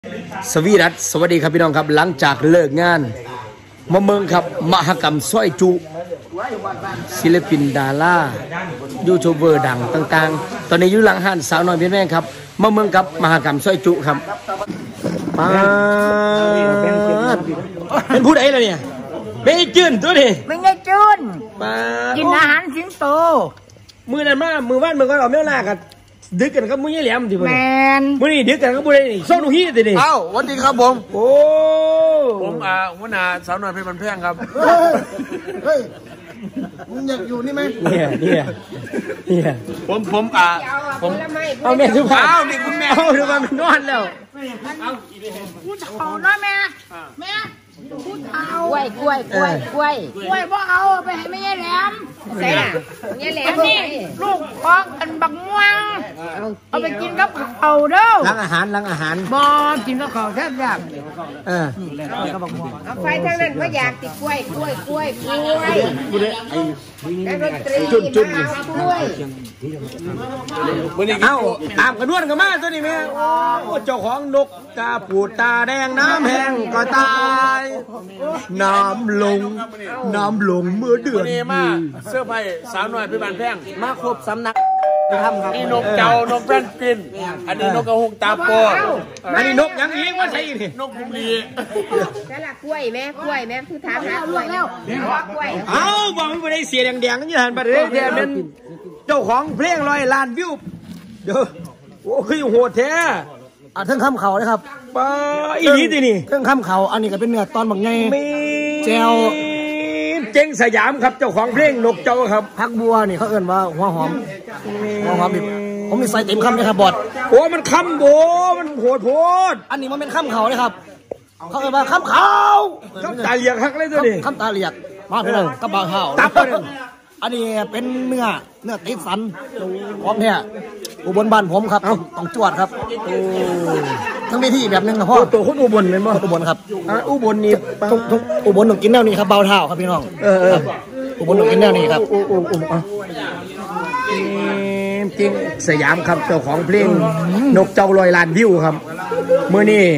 สวีรัตสวัสดีครับพี่น้องครับหลังจากเลิกงานมาเมืองครับมหกรรมสร้อยจุศิลปินดารายูทูบเบอร์ดังต่างๆตอนนี้อยู่หลังห้านสาวน้อยเพียงแม่ครับมาเมืองครับมหกรรมสร้อยจุครับป้าเป็นผู้ใดล่ะเนี่ยเป็นจืนตัวนี้ไม่ใช่จืนกินอาหารสิงโตมือนั่นมามือว่านมือก็เอาเมื่อลากันดึกกันครับมือยี่แหลมทีแมนมือนี่ดึกกันครับมือนี่โซนูฮีทีนี่เอ้าวันดีครับผมโอ้ผมหัวหน้าสาวน้อยเพชรบันแพงครับเฮ้ยมึงอยากอยู่นี่ไหมเนี่ยผมเอาแม่ทุกคนนี่คุณแม่เอาทุกคนมันนอนแล้วพูดเอานะแม่พูดเอากล้วยบ่เอาไปให้แม่แหลมใส่ล่ะแม่แหลมนี่ลูกของกันบักม่วงเอาไปกินกับข้าวเด้อล้างอาหารบ่กินกับข้าวแซ่บกับบักม่วงเอาไฟทางนั้นบ่อยากติกล้วยแล้วดนตรีจุดกล้วยเอาตามกระนวดกันมาตัวนี้แม่โอ้เจ้าของนกกาปูดตาแดงน้ำแห้งก็ตายน้ำลงเมื่อเดือนนี้มาเสื้อผ้าสาวน้อยเพชรบันแพงมาครบสำนักนี่นกเจ้านกแป้นปินอันนี้นกกระหุงตาโปอันนี้นกยังอีกว่าใช่นี่นกกุลีนั่นล่ะกล้วยแม่คือถามหากล้วยแล้วกล้วยเอาบอกไม่ได้เสียแดงๆนี่หันไปเลยแกเป็นเจ้าของเพลง100 ล้านวิวเดี๋ยวโอ้คือโหดแท้เทิงข้ามเขาเลยครับป้าอีนี้ดินี่เทิงข้ามเขาอันนี้ก็เป็นเนื้อตอนบางไงแจวเจ๊งสยามครับเจ้าของเพลงนกเจ้าครับพักบัวนี่เขาเอ่นว่าหัวหอมนี่ผมมีใส่เต็มคำเลยครับบอดโอ้มันคำโบมันโหดอันนี้มันเป็นข้ามเขาเลยครับเขาเอ่นว่าข้ามเขาตาเหลียกฮักเลยตัวนี้ข้ามตาเหลียกมาเพื่อนกับบางเห่าตับเลยอันนี้เป็นเนื้อติดสันพร้อมเนี่ยอุบลบ้านผมครับต้องจวดครับทั้งวิธีแบบนึงครับพ่อตัวคนอุบลเลยมั้งอุบลครับอุบลนี่อุบลต้องกินแนวนี้ครับเบาเท้าครับพี่น้องอุบลต้องกินแนวนี้ครับจริงสยามครับเจ้าของเพลงนกเจ้า100 ล้านวิวครับเมื่อนี้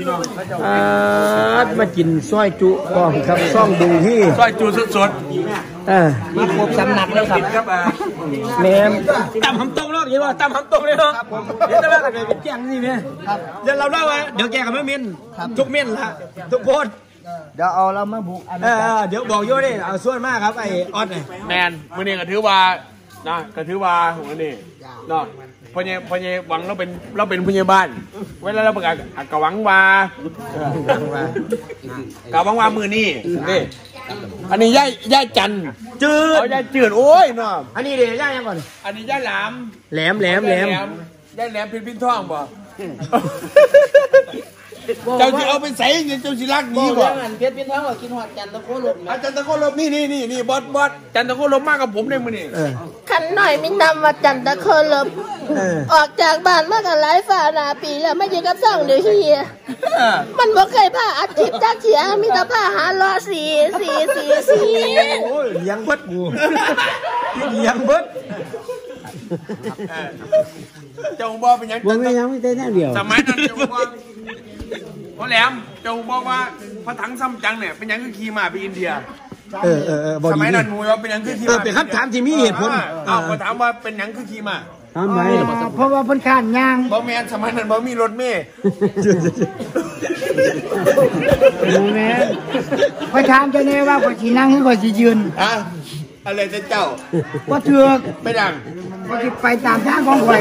มากินซอยจุก่อนครับซ่องดูที่ซอยจุสดมาครบสำนักเลยครับแม่ตำหำตรงแล้วเห็นว่าตำหำตรงเลยเนาะเดี๋ยวจะว่ากันเป็นแกงนี่เนี่ยเดี๋ยวเราเล่าว่าเดี๋ยวแกกับแม่เมียนทุกเมียนละทุกคนเดี๋ยวเอาเรามาบุกเดี๋ยวบอกโย่เนี่ยเอาส่วนมากครับไอ้ออดเนี่ยแมนมือนี่ก็ถือว่าของอันนี้เนาะพญหวังเราเป็นผู้ใหญ่บ้านเวลาเราประกาศกะหวังว่ากะหวังว่ามือนี่อันนี้ย่าจันจืดย่าจืดโอ้ยเนาะอันนี้เดี๋ยวย่ายังก่อนอันนี้ย่าแหลมย่าแหลมพินท่องบ่เจ้าจะเอาไปใส่เจ้าสิรักนี้บ่เพชรพินท่องว่ากินหอดจันตะโคลมจันตะโคลมนี่บอสจันตะโคลมมากกับผมในมือนี่ขันหน่อยมินำว่าจันตะโคลมออกจากบ้านมากันหลายฝ่านาปีแล้วไม่ยืนกับซ่องเดี๋ยวเฮียมันบ่เคยผ้าอาทิตย์จักเฉียมีแต่ผ้าหาล้อสีโอ้ยเลี้ยงเบิดกูเลี้ยงเบิดเจ้าบ่เป็นยังไม่ได้แน่เดียวสมัยนั้นเจ้าบ่เพราะแหลมเจ้าบอกว่าพระถังซ้ำจังเนี่ยเป็นยังคือขี่ม้าไปอินเดียสมัยนั้นหนูว่าเป็นยังคือขี่ม้าเป็นคำถามที่มีเหตุผลพอถามว่าเป็นยังคือขี่ม้าทำไมเพราะว่าเพิ่นข้านยางบ่แม่นสมัยนั้นบ่มีรถเมล์แม่พอถามจะแน่ว่าข่อยสินั่งหรือข่อยสิยืนอะไรจะเจ้าว่าเถือกไม่ดังว่าสิไปตามทางของข่อย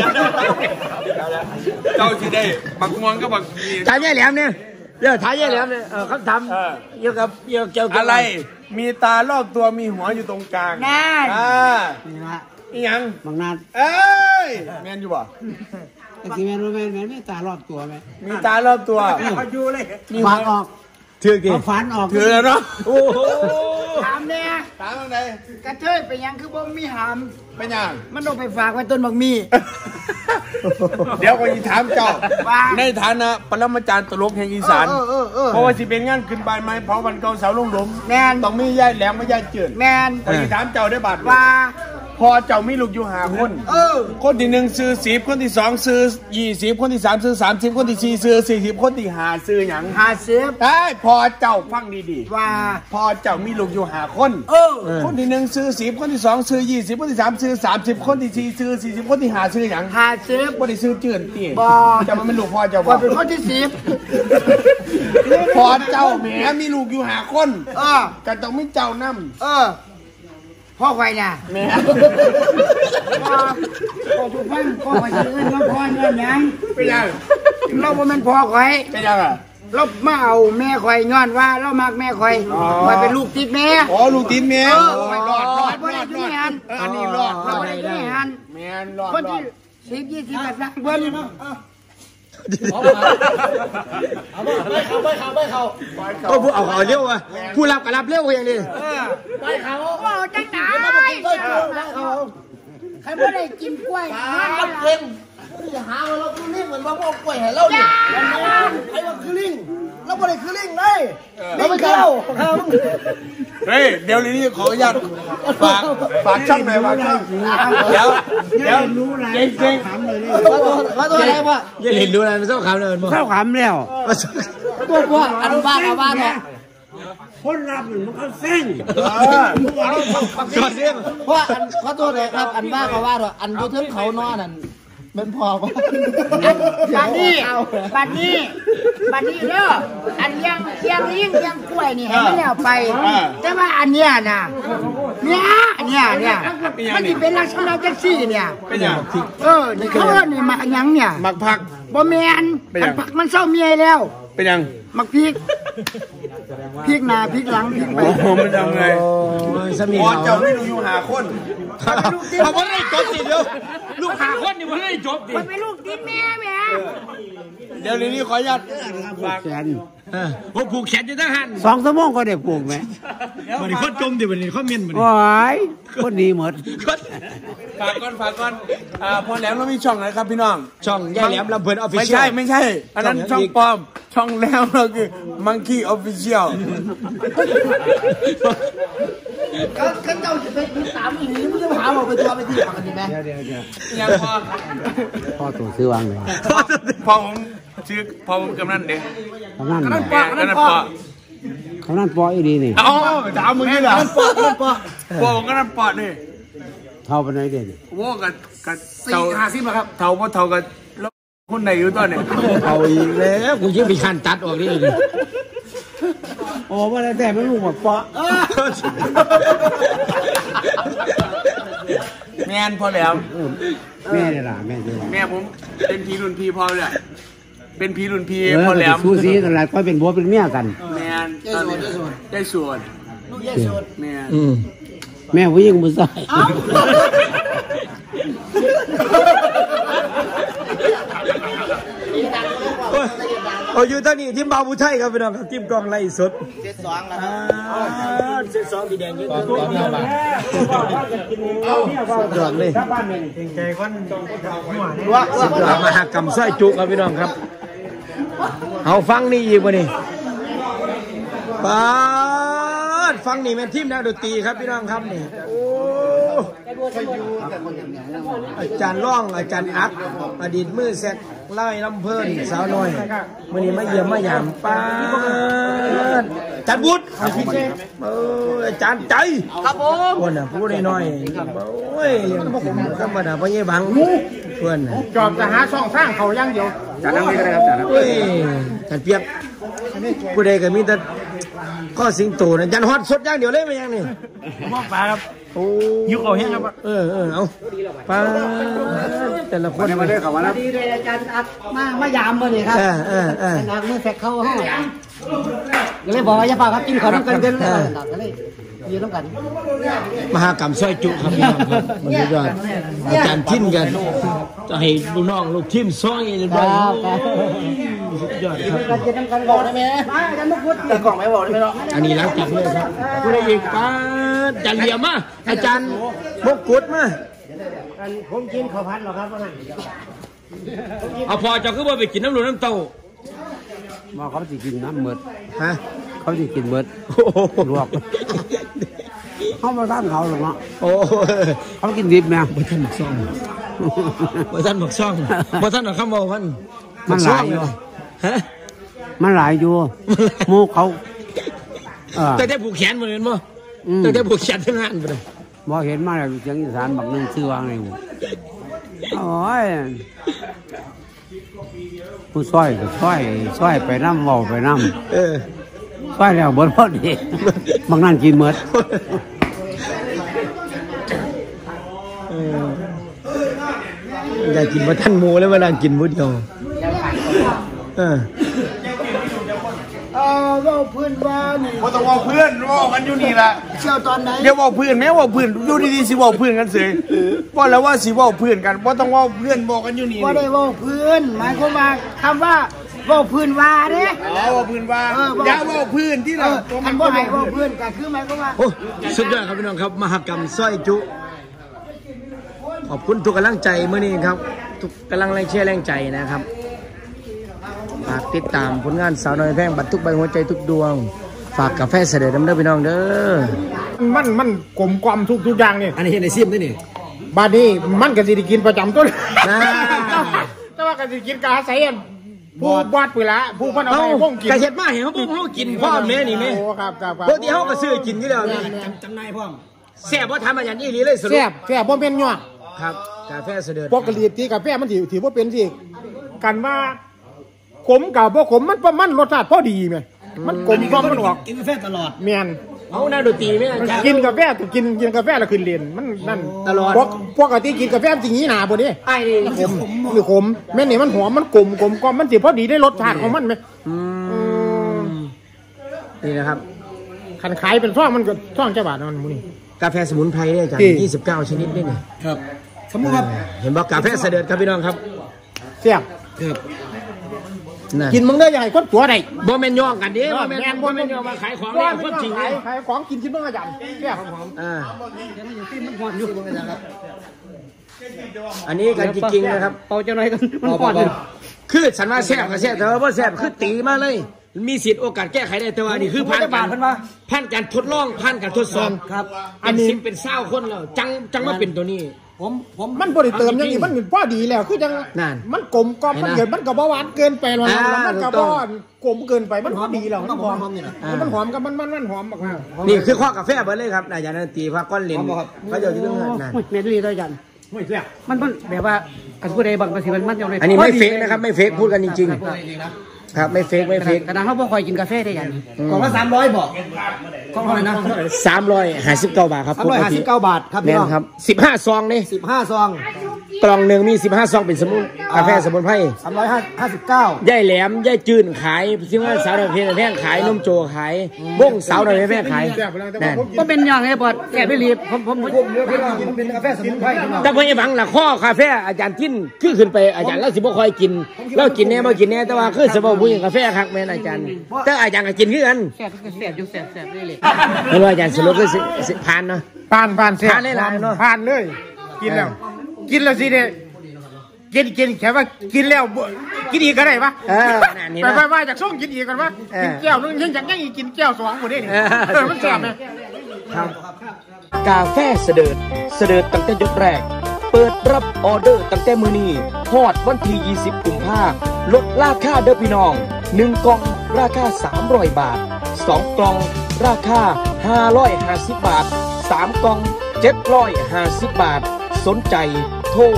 เจ้าสิได้บักม่วงก็บักถ่ายแย่แหลมเนี่ยถ่ายแย่แหลมเนี่ยเขาทำเกี่ยวกับอะไรมีตารอบตัวมีหัวอยู่ตรงกลางนั่นนี่ละอีหยังบางนาแม่นอยู่บ่แต่ที่แม่รู้แม่มีตารอบตัวไหมมีตารอบตัวอยู่เลยมีฟันออกถือกี่ฟันออกถือแล้วเนาะโอ้โหถามเนี่ยถามอะไรกระเทยไปยังคือบ่มีหามเป็นยังมันต้องไปฝากไว้ต้นบักมีเดี๋ยวก็จะถามเจ้าในฐานะปรมาจารย์ตลกแห่งอีสานเพราะว่าสิเป็นงานขึ้นบานไม้เผาวันเก่าเสาลงหลุมแมนต้องมีย่าแหลมไม่ย่าจืดแมนก็จะถามเจ้าได้บาดว่าพอเจ้ามีลูกอยู่5 คนคนที่1ซื้อ10คนที่2ซื้อ20คนที่3ซื้อ30คนที่4ซื้อ40คนที่5ซื้อหยัง50ได้พอเจ้าฟังดีๆว่าพอเจ้ามีลูกอยู่5 คนคนที่1ซื้อ10คนที่2ซื้อ20คนที่3ซื้อ30คนที่4ซื้อ40คนที่5ซื้อหยัง50บ่ได้ซื้อจื่นติบ่เจ้ามันเป็นลูกพ่อเจ้าบ่เป็นคนที่10พอเจ้าแหมมีลูกอยู่5 คนก็ต้องมีเจ้านำพ่อไข่น่ะแม่พ่อผู้ฟังพ่อไข่จะเอิ้นว่าพ่อเนี่ยหยังเป็นยังเราบ่แม่นพ่อไข่เป็นยังอ่ะเรามาเอาแม่ไข่ย้อนว่าเรามักแม่ไข่ไข่เป็นลูกติดแม่ลูกติดแม่รอดอันนี้รอดบ่ได้อยู่ในหันแม่รอดคนที่10 20ก็สั่งเพิ่นก็ผู้เอาเร็วอ่ะผู้รับก็รับเร็วอย่างนี้ไปเขาจังไหนใครไม่ได้กินกล้วยมันเค็มอย่าหาเราคือลิงเหมือนว่าพวกกล้วยให้เราเนี่ยใครว่าคือลิงเราไม่ได้คือลิงเลยเราไม่เข้าเฮ้ยเดี๋ยวนี้ขออนุญาตฝากช่องหน่อยฝากช่องเดี๋ยวเจ๊งว่าตัวอะไรวะอย่าเห็นดูอะไรมันเศร้าขำเลยเศร้าขำแล้วตัวอนุบาลเอาบ้านเนี่ยคนรับมันก็เส้นก็เส้นเพราะขอโทษเลยครับอันบ้าก็ว่าเถอะอันยูทูบเขานอนนั่นเป็นพอป่ะบัดนี้เด้ออันยังกล้วยนี่ให้มันแล้วไปแต่ว่าอันเนี้ยนะเนี่ยมันจะเป็นลักษณะจังซี่เนี่ยเป็นอย่างนี่เขาเนี่ยมักยังเนี่ยมักผักบ่แม่นผักมันเศร้าเมียแล้วเป็นอย่างมักพริกหน้าพริกหลังพริกไปมันทำไงพอเจ้าไม่รู้อยู่5 คนเขาไม่ได้จบสิเดียวลูก5 คนนี่ไม่ได้จบดิมันเป็นลูกติดแม่เดี๋ยวนี้ขออนุญาตฝากแขนผมผูกแขนอยู่ทั้งหัน 2 ชั่วโมงก็ได้ผูกไหมวันนี้คนจมดิวันนี้เขาเมียนวันนี้โอ้ยคนดีหมดฝากก่อนพอแหลมเรามีช่องไหนครับพี่น้องช่องย่าแหลมลำเพลินออฟฟิเชียลไม่ใช่อันนั้นช่องปลอมช่องแล้วเราคือมังคีออฟฟิเชียลก็เจ้าจะไปติดตามอย่างนี้ไม่ต้องหาบอกไปตัวไปที่กันดีไหมเดี๋ยวยังพ่อตัวซื้อวางเลยพ่อผมกำนันเด็กกำนันปออีดีนี่ถามมึงนี่เหรอปอก็นั่นปอนี่เท่าไปไหนเด่นว่ากัน4-50ครับเท่ากันแล้วคนไหนอยู่ตอนนี้เอาอีกแล้วกูยิ่งไปขันตัดออกนี่เลยโอ้มาแล้วแต่ไม่รู้หมดปอแม่พอแล้วแม่เนี่ยล่ะแม่ผมเป็นพี่รุ่นพี่พอเลยเป็นพี่รุ่นพี่พอแล้วสู้ซีอะไรก็เป็นบัวเป็นเมียกันแม่ได้ส่วนแม่ผู้หญิงผู้ชายอยู่ตอนนี้ทีมบาวผู้ไทยครับพี่น้องทีมกองไล่สด 72แล้ว 72พี่แดงยืนตัวจอดเลยใจคนว่ามหากรรมสร้อยจุครับพี่น้องครับเอาฟังนี่อีกวันนี้ฟังนี่เป็นทีมนักดนตรีครับพี่น้องครับนี่โอ้อาจารย์ร่องอาจารย์อักอดีตมือแซกไล่ลำเพลินสาวน้อยวันนี้มาเยี่ยมมาหยามป้าอาจารย์บุตรอาจารย์ใจครับผมคนน่ะพูดน้อยโอ้ยธรรมดาพ่อเย่บังเพื่อนจอบจะหาช่องสร้างเขายังเดียวจัดนั่งนี่ก็ได้ครับจัดโอ้ยจัดเปียกผู้ใดก็มีแต่ก็สิงโตนะยันฮอตสดอย่างเดียวเลยไม่ยังนี่มองปลาครับโอ้ยุคเอาแห้งครับเอาปลาแต่ละคนมาได้ข่าวว่าแล้วดีเลยอาจารย์อักมายามมาเลยครับนักเมื่อแฟกเข้าห้องก็เลยบอกว่าอย่าฝากครับกินขอน้ำกันก็เลยยืนน้ำกันมหากรรมสร้อยจุครับมันยอดอาจารย์ทิ้นกันจะให้ลูกน้องลูกทีมซ้อยเลยบ้างสุดยอดครับการกินน้ำกันบอกได้ไหมอาจารย์มุกพุทธแต่กล่องไม่บอกได้ไหมเนาะอันนี้ล้างจับเลยครับผู้ใดอีกป้าจันเหลี่ยมมาอาจารย์มุกพุทธมาผมกินข้าวผัดหรอครับพ่อท่านเอาพอจะคือว่าไปกินน้ำหลวงน้ำเต้ามาเขาจะกินน้ำเมือดฮะเขาจะกินเมือดลวกเขามาท่านเขาหรอกเนาะโอ้เขากินดิบแม่บ่ท่านหมักซ่องบ่ท่านหมักซ่องบ่ท่านหมักคำบอกมันมันหลายอยู่ฮะมันหลายอยู่หมูเขาแต่ได้ผูกแขนเหมือนบ่แต่ผูกแขนทั้งงานไปเลยบ่เห็นมาแล้วเสียงอีสานบักนึงชื่อวางเลยโอ้ยผู้ซอยก็ซอยไปน้ำเว้าไปน้ำซอยแล้วเบิดพอดีบางนั่นกินเมิดอยากกินมาท่านหมูแล้วมานั่งกินมื้อเดียวว่าเพื่อนว่านี่ว่าต้องว่าเพื่อนว่ากันอยู่นี่แหละเชี่ยวตอนไหนเดี๋ยวว่าเพื่อนแม้ว่าเพื่อนอยู่ดีๆสิว่าเพื่อนกันเสยว่าแล้วว่าสิว่าเพื่อนกันว่าต้องว่าเพื่อนบอกกันอยู่นี่ว่าได้ว่าพื้นหมายความว่าคำว่าว่าพื้นว่าเด้ว่าเพื่อนว่าอย่าว่าเพื่อนที่เราคันว่าให้ว่าพื้นก็คือหมายความว่าโอ้สุดยอดครับพี่น้องครับมหกรรมสร้อยจุขอบคุณทุกกำลังใจเมื่อนี้ครับทุกกำลังแรงเชียร์แรงใจนะครับฝากติดตามผลงานสาวน้อยแพงบัตรทุกใบหัวใจทุกดวงฝากกาแฟเสด็จน้ำเด้อพี่น้องเด้อมันกลมกล่อมทุกอย่างนี่อันนี้เห็นในซิมด้วยนี่บาดนี้มันก็สิได้กินประจำต้นแต่ว่าก็สิกินกาใส่ผู้บาดไปละผู้พันเอาไปพวกกินกระเช็ดมาเห็นเขาพวกเขากินพ่อแม่นี่ไหมครับปกติเขาก็ซื้อกินอยู่แล้วจำนายพ่อแซ่บว่าทำมาอย่างนี้เลยแซ่บบ่เป็นยั่วครับกาแฟเสด็จปกติที่กาแฟมันถือว่าเป็นสิกันว่าขมกับพวกขมมันรสชาติพอดีไหมมันกลมกล่อมมันออกกินกาแฟตลอดเมียนเอาหน้าดนตรีไหมกินกาแฟกินกาแฟแล้วขึ้นเรียนมันนั่นตลอดปกติกินกาแฟจริงนี้หนาบ่นี้ไอ้ขมหรือขมแม่นี่มันหอมมันกลมก็มันสิพอดีได้รสชาติของมันไหมนี่นะครับขันขายเป็นช่องมันก็ช่องเจ้าบาทมันมูนี่กาแฟสมุนไพรเนี่ยจาก29ชนิดนี่นี่ครับสมมติครับเห็นบอกกาแฟเสด็จครับพี่น้องครับเสียบกินมึงได้ยังไงคนตัวไหนบ่แม่นย่องกันดิบ่แม่นย่องมาขายของเนี่ยคนจริงขายของกินชิ้นมึงอาจารย์เสียบอันนี้กันจริงๆนะครับเป่าจะน้อยกันมันก่อนคือฉันว่าแซ่บก็แซ่บแต่ว่าแซ่บคือตีมาเลยมีสิทธิ์โอกาสแก้ไขได้แต่ว่านี่คือผ่านการทดลองผ่านการทดสอบครับอันนี้เป็นเศร้าคนแล้วจังมาเป็นตัวนี้ผมมันบริเติมอย่างนี้มันพอดีแล้วคือจังมันกลมกล่อมมันเกิดมันกับหวานเกินไปแล้วมันกับบ้อนกลมเกินไปมันพอดีแล้วมันหอมมันหอมกับมันหอมมากนี่คือข้อกาแฟเบิร์เลยครับนายยานันตีพาก้อนเลนเขาจะอยู่ที่เรื่องนั้นเมลีด้วยกันมันแบบว่าการพูดใดบางทีมันยังไงอันนี้ไม่เฟกนะครับไม่เฟกพูดกันจริงๆครับไม่เฟกกระดานเขาบอกคอยกินกาแฟได้ยังกล่องละ300บอกกล่องเท่าไหร่นะ 359 บาทครับ 359 บาทครับพี่น้องครับ15ซองนี่ 15ซองกล่องหนึ่งมี15ซองเป็นสมุนกาแฟสมุนไพร 359 ย่ายแหลมย่ายจืนขายที่ว่าสาวน้อยแพงขายนมโจขายวงสาวน้อยแพงขายนั่นก็เป็นอย่างไรบอดแกไม่รีบผมเป็นกาแฟสมุนไพรแต่พอไอ้บังล่ะข้อกาแฟอาจารย์ทิ้นคือขึ้นไปอาจารย์แล้วสิบ่คอยกินแล้วกินแน่บ่กินแน่แต่ว่าคือสบผู้หญิงกาแฟครับแม่อาจารย์แต่อาจารย์ก็กินคือกันแซ่บอยู่แซ่บเลยไม่ว่าอาจารย์สรุปคือผ่านเนาะผ่านแซ่บผ่านเลยเนาะผ่านเลยกินแล้วสิเนี่ยกินแค่ว่ากินแล้วกินอีกก็ได้ปะไปว่าจากช่วงกินอีกกันปะกินแก้วนึงยังอีกกินแก้ว2หมดเลยมันแซ่บไหมครับกาแฟเสด็จตั้งแต่ยกแรกเปิดรับออเดอร์ตั้งแต่มื้อนี้ฮอดวันที่20 กุมภาพันธ์ลดราคาเด้อพี่น้อง1กล่องราคา300 บาท2กล่องราคา550 บาท3กล่อง750 บาทสนใจโทร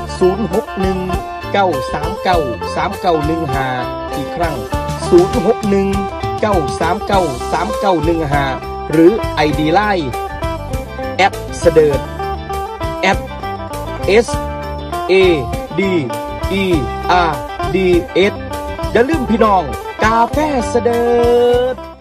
061-939-3915อีกครั้ง061-939-3915หรือ ID Lineเสด็จSADERDS อย่าลืมพี่น้องกาแฟเสด็จ